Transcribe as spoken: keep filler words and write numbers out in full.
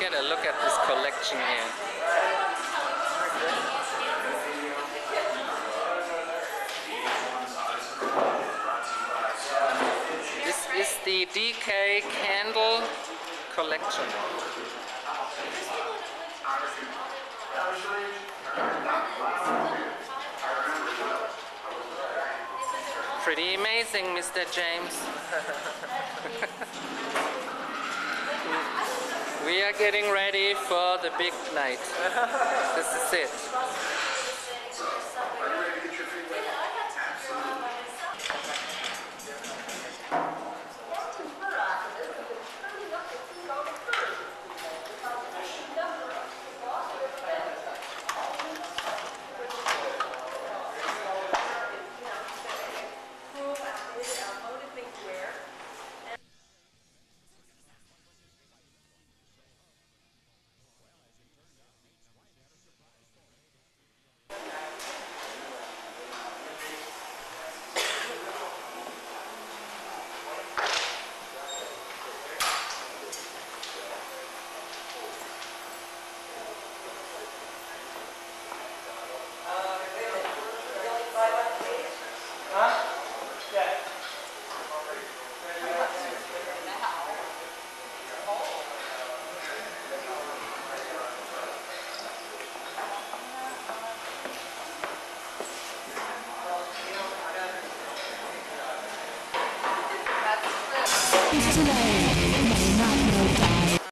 get a look at this collection here. This is the D K candle collection. Pretty amazing, Mister James. We are getting ready for the big night. This is it.